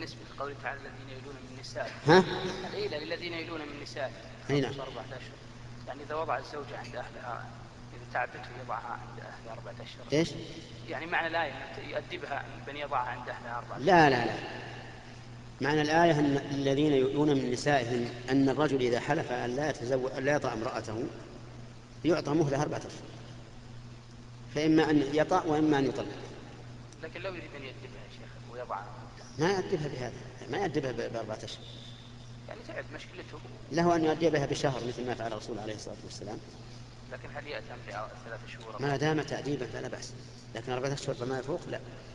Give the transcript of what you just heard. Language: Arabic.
بالنسبة لقوله تعالى الذين يلون من النساء. ها؟ العيلة للذين يلون من النساء. نعم. 4 أشهر. يعني إذا وضع الزوجة عند أهلها، إذا تعبته يضعها عند أهلها 4 أشهر. إيش؟ يعني معنى الآية يؤدبها بأن يضعها عند أهلها 4 أشهر. لا لا لا، معنى الآية أن الذين يؤلون من نسائهم أن الرجل إذا حلف أن لا يطأ امرأته يعطى مهلة 4 أشهر، فإما أن يطأ وإما أن يطلق. لكن لو يريد أن يؤدبها يا شيخ ويضعها، ما يؤدبها بهذا، ما يؤدبها ب4 أشهر. يعني تعب مشكلته. له أن يؤدبها بشهر مثل ما فعل الرسول عليه الصلاة والسلام. لكن هل يأتم ب3 شهور؟ ما دام تأديبا فلا بأس، لكن 4 أشهر فما يفوق لا.